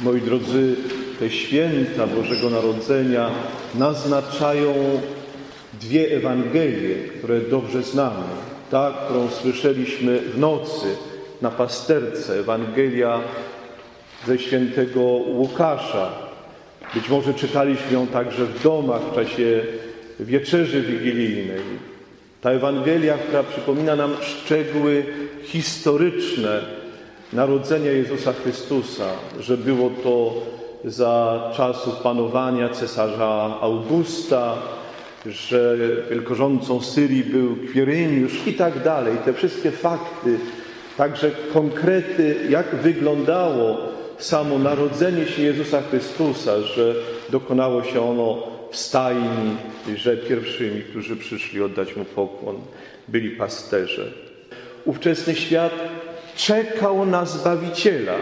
Moi drodzy, te święta Bożego Narodzenia naznaczają dwie Ewangelie, które dobrze znamy. Ta, którą słyszeliśmy w nocy na pasterce, Ewangelia ze świętego Łukasza. Być może czytaliśmy ją także w domach w czasie wieczerzy wigilijnej. Ta Ewangelia, która przypomina nam szczegóły historyczne narodzenia Jezusa Chrystusa, że było to za czasów panowania cesarza Augusta, że wielkorządcą Syrii był Kwiryniusz i tak dalej. Te wszystkie fakty, także konkrety, jak wyglądało samo narodzenie się Jezusa Chrystusa, że dokonało się ono w stajni, że pierwszymi, którzy przyszli oddać Mu pokłon, byli pasterze. Ówczesny świat czekał na Zbawiciela.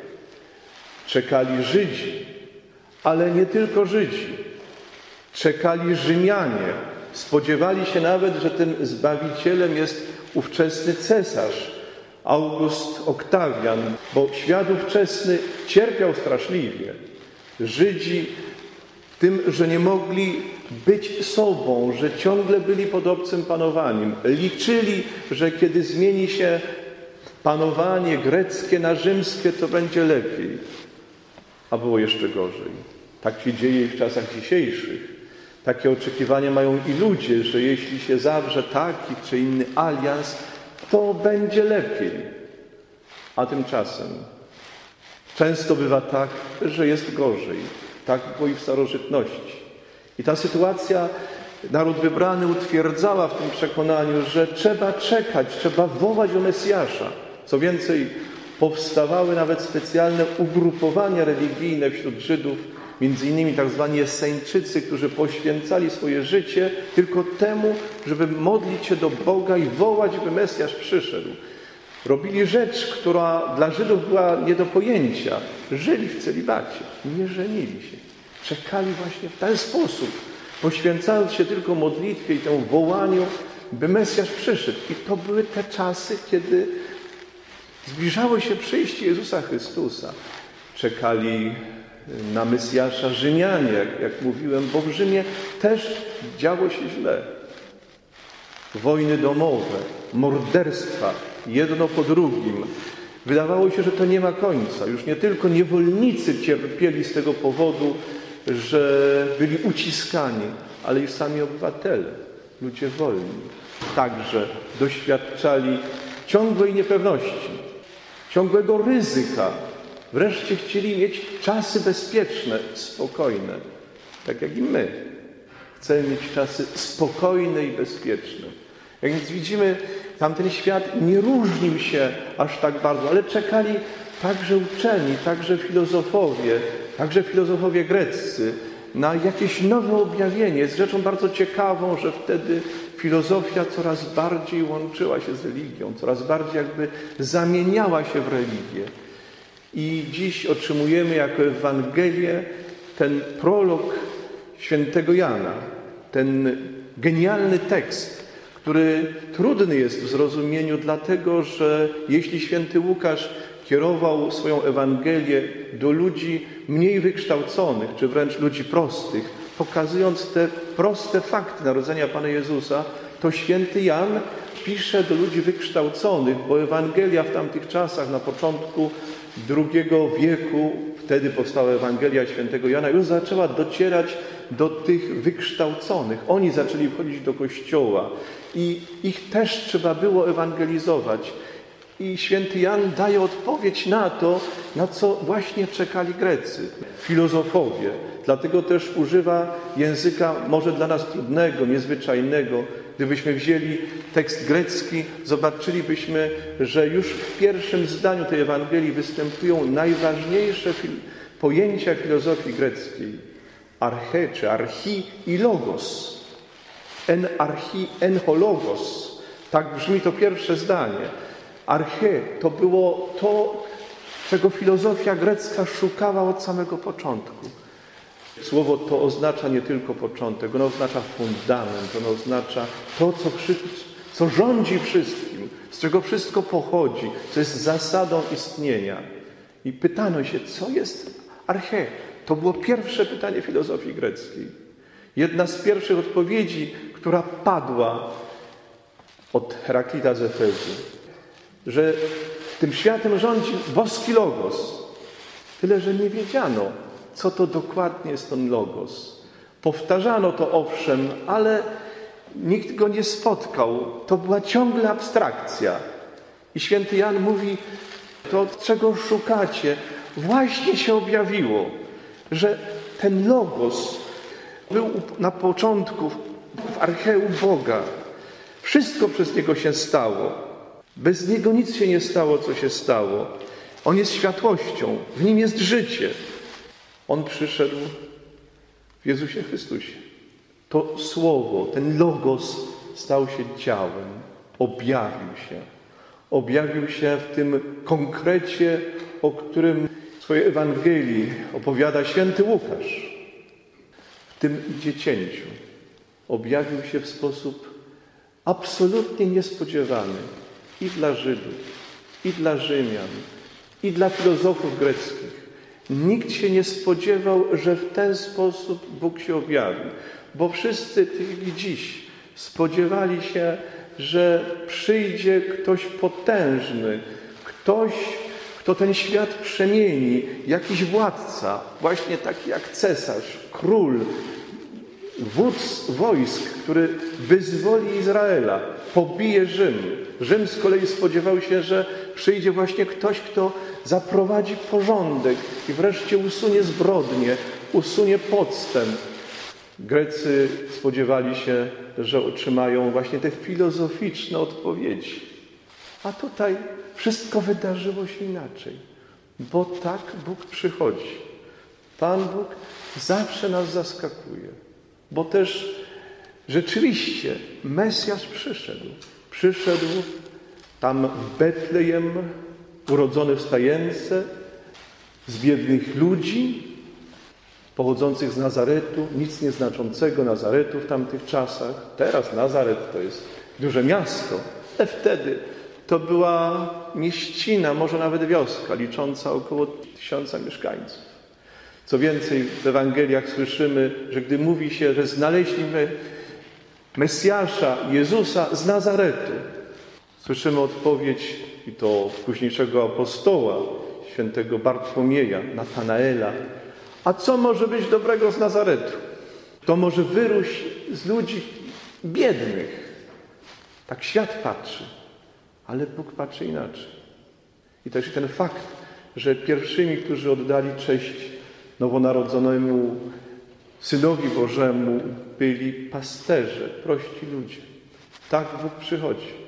Czekali Żydzi, ale nie tylko Żydzi. Czekali Rzymianie. Spodziewali się nawet, że tym Zbawicielem jest ówczesny cesarz August Oktawian, bo świat ówczesny cierpiał straszliwie. Żydzi tym, że nie mogli być sobą, że ciągle byli pod obcym panowaniem. Liczyli, że kiedy zmieni się panowanie greckie na rzymskie, to będzie lepiej. A było jeszcze gorzej. Tak się dzieje w czasach dzisiejszych. Takie oczekiwania mają i ludzie, że jeśli się zawrze taki czy inny alians, to będzie lepiej. A tymczasem często bywa tak, że jest gorzej. Tak było i w starożytności. I ta sytuacja naród wybrany utwierdzała w tym przekonaniu, że trzeba czekać, trzeba wołać o Mesjasza. Co więcej, powstawały nawet specjalne ugrupowania religijne wśród Żydów, między innymi tak zwani Esseńczycy, którzy poświęcali swoje życie tylko temu, żeby modlić się do Boga i wołać, by Mesjasz przyszedł. Robili rzecz, która dla Żydów była nie do pojęcia. Żyli w celibacie, nie żenili się. Czekali właśnie w ten sposób, poświęcając się tylko modlitwie i temu wołaniu, by Mesjasz przyszedł. I to były te czasy, kiedy zbliżało się przyjście Jezusa Chrystusa. Czekali na Mesjasza Rzymianie, jak mówiłem, bo w Rzymie też działo się źle. Wojny domowe, morderstwa, jedno po drugim. Wydawało się, że to nie ma końca. Już nie tylko niewolnicy cierpieli z tego powodu, że byli uciskani, ale i sami obywatele, ludzie wolni, także doświadczali ciągłej niepewności, ciągłego ryzyka. Wreszcie chcieli mieć czasy bezpieczne, spokojne, tak jak i my. Chcemy mieć czasy spokojne i bezpieczne. Jak więc widzimy, tamten świat nie różnił się aż tak bardzo, ale czekali także uczeni, także filozofowie greccy na jakieś nowe objawienie. Jest rzeczą bardzo ciekawą, że wtedy filozofia coraz bardziej łączyła się z religią, coraz bardziej jakby zamieniała się w religię. I dziś otrzymujemy jako Ewangelię ten prolog świętego Jana, ten genialny tekst, który trudny jest w zrozumieniu, dlatego że jeśli święty Łukasz kierował swoją Ewangelię do ludzi mniej wykształconych, czy wręcz ludzi prostych, pokazując te proste fakty narodzenia Pana Jezusa, to święty Jan pisze do ludzi wykształconych, bo Ewangelia w tamtych czasach, na początku II wieku, wtedy powstała Ewangelia świętego Jana, już zaczęła docierać do tych wykształconych. Oni zaczęli wchodzić do Kościoła i ich też trzeba było ewangelizować. I święty Jan daje odpowiedź na to, na co właśnie czekali Grecy, filozofowie. Dlatego też używa języka może dla nas trudnego, niezwyczajnego. Gdybyśmy wzięli tekst grecki, zobaczylibyśmy, że już w pierwszym zdaniu tej Ewangelii występują najważniejsze pojęcia filozofii greckiej. Arche, czy archi i logos. En archi, en ho logos. Tak brzmi to pierwsze zdanie. Arche to było to, czego filozofia grecka szukała od samego początku. Słowo to oznacza nie tylko początek, ono oznacza fundament, ono oznacza to, co rządzi wszystkim, z czego wszystko pochodzi, co jest zasadą istnienia. I pytano się, co jest Arche. To było pierwsze pytanie filozofii greckiej. Jedna z pierwszych odpowiedzi, która padła od Heraklita z Efezu, że tym światem rządzi boski logos. Tyle, że nie wiedziano, co to dokładnie jest ten logos. Powtarzano to owszem, ale nikt go nie spotkał. To była ciągle abstrakcja. I święty Jan mówi, to czego szukacie, właśnie się objawiło, że ten logos był na początku w archeu Boga. Wszystko przez Niego się stało. Bez Niego nic się nie stało, co się stało. On jest światłością, w Nim jest życie. On przyszedł w Jezusie Chrystusie. To Słowo, ten logos stał się ciałem, objawił się. Objawił się w tym konkrecie, o którym w swojej Ewangelii opowiada święty Łukasz. W tym dziecięciu objawił się w sposób absolutnie niespodziewany i dla Żydów, i dla Rzymian, i dla filozofów greckich. Nikt się nie spodziewał, że w ten sposób Bóg się objawi, bo wszyscy tyli dziś spodziewali się, że przyjdzie ktoś potężny, ktoś, kto ten świat przemieni, jakiś władca, właśnie taki jak cesarz, król, wódz wojsk, który wyzwoli Izraela, pobije Rzym. Rzym z kolei spodziewał się, że przyjdzie właśnie ktoś, kto zaprowadzi porządek i wreszcie usunie zbrodnię, usunie podstęp. Grecy spodziewali się, że otrzymają właśnie te filozoficzne odpowiedzi. A tutaj wszystko wydarzyło się inaczej, bo tak Bóg przychodzi. Pan Bóg zawsze nas zaskakuje, bo też rzeczywiście Mesjasz przyszedł. Przyszedł tam w Betlejem, urodzony w stajence, z biednych ludzi, pochodzących z Nazaretu, nic nieznaczącego Nazaretu w tamtych czasach. Teraz Nazaret to jest duże miasto, ale wtedy to była mieścina, może nawet wioska, licząca około 1000 mieszkańców. Co więcej, w Ewangeliach słyszymy, że gdy mówi się, że znaleźliśmy Mesjasza, Jezusa z Nazaretu, słyszymy odpowiedź, i to późniejszego apostoła, świętego Bartłomieja, Natanaela. A co może być dobrego z Nazaretu? To może wyrósł z ludzi biednych. Tak świat patrzy, ale Bóg patrzy inaczej. I też ten fakt, że pierwszymi, którzy oddali cześć nowonarodzonemu Synowi Bożemu, byli pasterze, prości ludzie. Tak Bóg przychodzi.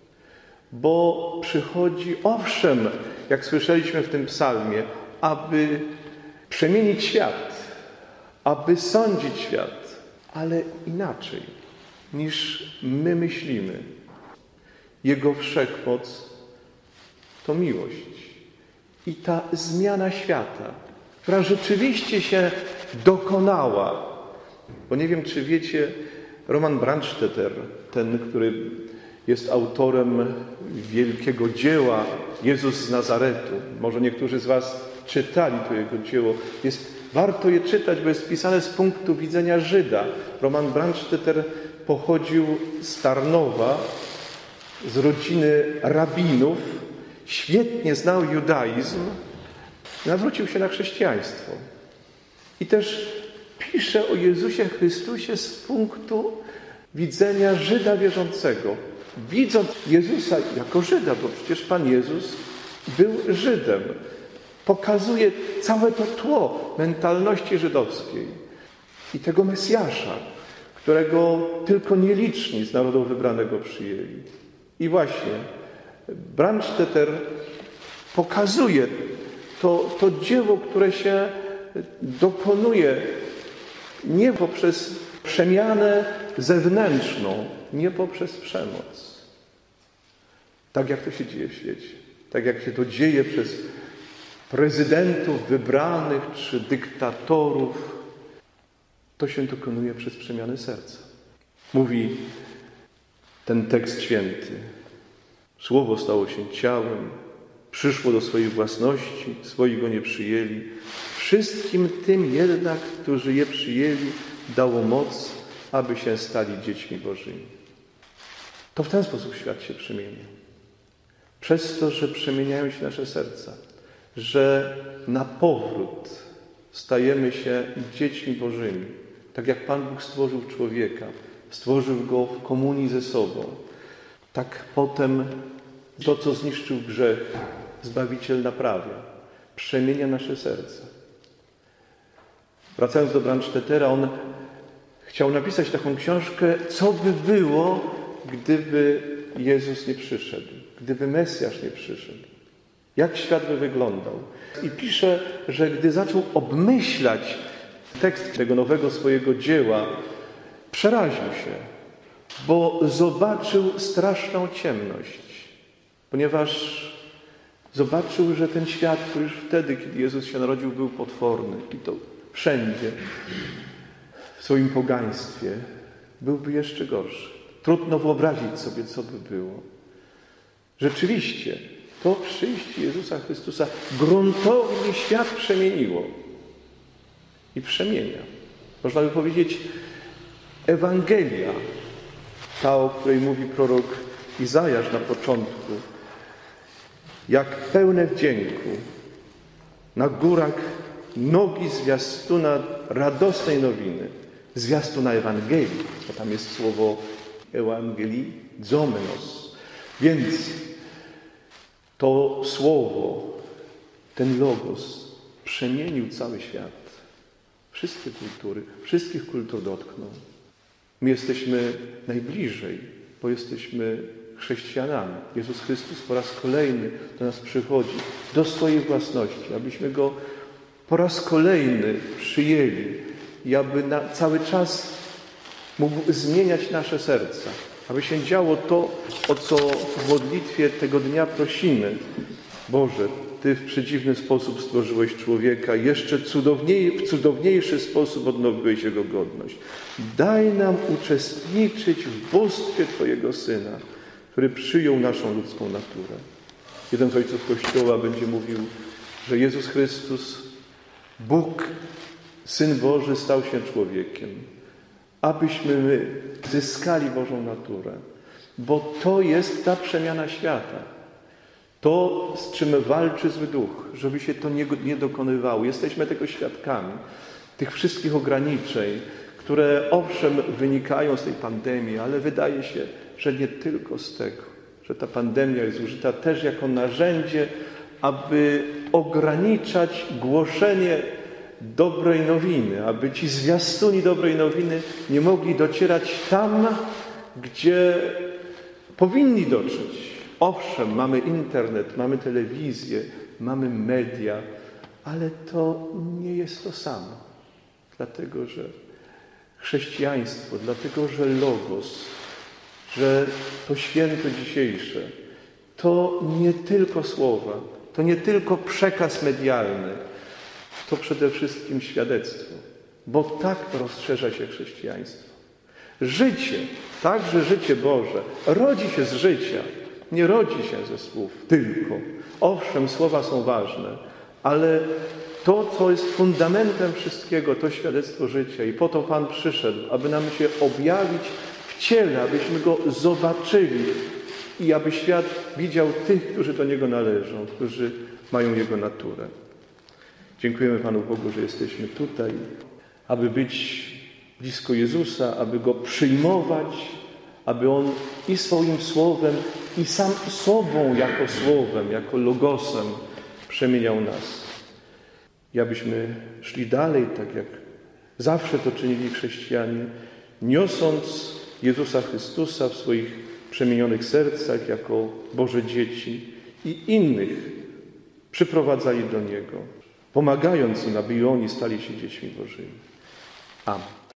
Bo przychodzi, owszem, jak słyszeliśmy w tym psalmie, aby przemienić świat, aby sądzić świat, ale inaczej niż my myślimy. Jego wszechmoc to miłość. I ta zmiana świata, która rzeczywiście się dokonała. Bo nie wiem, czy wiecie, Roman Brandstetter, ten, który jest autorem wielkiego dzieła Jezus z Nazaretu. Może niektórzy z was czytali to jego dzieło. Warto je czytać, bo jest pisane z punktu widzenia Żyda. Roman Brandstetter pochodził z Tarnowa, z rodziny rabinów, świetnie znał judaizm, nawrócił się na chrześcijaństwo. I też pisze o Jezusie Chrystusie z punktu widzenia Żyda wierzącego. Widząc Jezusa jako Żyda, bo przecież Pan Jezus był Żydem. Pokazuje całe to tło mentalności żydowskiej i tego Mesjasza, którego tylko nieliczni z narodu wybranego przyjęli. I właśnie Brandstetter pokazuje to dzieło, które się dokonuje nie poprzez przemianę zewnętrzną, nie poprzez przemoc. Tak jak to się dzieje w świecie. Tak jak się to dzieje przez prezydentów wybranych czy dyktatorów, to się dokonuje przez przemianę serca. Mówi ten tekst święty. Słowo stało się ciałem, przyszło do swojej własności, swoi go nie przyjęli. Wszystkim tym jednak, którzy je przyjęli, dało moc, aby się stali dziećmi Bożymi. To w ten sposób świat się przemienia. Przez to, że przemieniają się nasze serca, że na powrót stajemy się dziećmi Bożymi. Tak jak Pan Bóg stworzył człowieka, stworzył go w komunii ze sobą, tak potem to, co zniszczył grzech, Zbawiciel naprawia, przemienia nasze serca. Wracając do Brandstättera, on chciał napisać taką książkę, co by było, gdyby Jezus nie przyszedł, gdyby Mesjasz nie przyszedł. Jak świat by wyglądał. I pisze, że gdy zaczął obmyślać tekst tego nowego swojego dzieła, przeraził się, bo zobaczył straszną ciemność. Ponieważ zobaczył, że ten świat, który już wtedy, kiedy Jezus się narodził, był potworny. I to wszędzie, w swoim pogaństwie, byłby jeszcze gorszy. Trudno wyobrazić sobie, co by było. Rzeczywiście, to przyjście Jezusa Chrystusa gruntownie świat przemieniło. I przemienia. Można by powiedzieć, Ewangelia, ta, o której mówi prorok Izajasz na początku, jak pełne wdzięku, na górach nogi zwiastuna radosnej nowiny, zwiastuna Ewangelii, bo tam jest słowo Ewangelii, zomenos. Więc to słowo, ten logos przemienił cały świat. Wszystkie kultury, wszystkich kultur dotknął. My jesteśmy najbliżej, bo jesteśmy chrześcijanami. Jezus Chrystus po raz kolejny do nas przychodzi, do swojej własności, abyśmy Go po raz kolejny przyjęli i aby cały czas mógł zmieniać nasze serca. Aby się działo to, o co w modlitwie tego dnia prosimy. Boże, Ty w przedziwny sposób stworzyłeś człowieka, jeszcze w cudowniejszy sposób odnowiłeś Jego godność. Daj nam uczestniczyć w bóstwie Twojego Syna, który przyjął naszą ludzką naturę. Jeden z ojców Kościoła będzie mówił, że Jezus Chrystus, Bóg, Syn Boży, stał się człowiekiem, abyśmy my zyskali Bożą naturę. Bo to jest ta przemiana świata. To, z czym walczy zły duch, żeby się to nie dokonywało. Jesteśmy tego świadkami. Tych wszystkich ograniczeń, które owszem wynikają z tej pandemii, ale wydaje się, że nie tylko z tego. Że ta pandemia jest użyta też jako narzędzie, aby ograniczać głoszenie dobrej nowiny, aby ci zwiastuni dobrej nowiny nie mogli docierać tam, gdzie powinni dotrzeć. Owszem, mamy internet, mamy telewizję, mamy media, ale to nie jest to samo. Dlatego, że chrześcijaństwo, dlatego, że Logos, że to święto dzisiejsze, to nie tylko słowa, to nie tylko przekaz medialny, to przede wszystkim świadectwo, bo tak rozszerza się chrześcijaństwo. Życie, także życie Boże, rodzi się z życia, nie rodzi się ze słów tylko. Owszem, słowa są ważne, ale to, co jest fundamentem wszystkiego, to świadectwo życia. I po to Pan przyszedł, aby nam się objawić w ciele, abyśmy Go zobaczyli i aby świat widział tych, którzy do Niego należą, którzy mają Jego naturę. Dziękujemy Panu Bogu, że jesteśmy tutaj, aby być blisko Jezusa, aby Go przyjmować, aby On i swoim słowem, i sam sobą jako słowem, jako logosem przemieniał nas. I abyśmy szli dalej, tak jak zawsze to czynili chrześcijanie, niosąc Jezusa Chrystusa w swoich przemienionych sercach jako Boże dzieci i innych przyprowadzali do Niego, pomagając im, aby i oni stali się dziećmi Bożymi. Amen.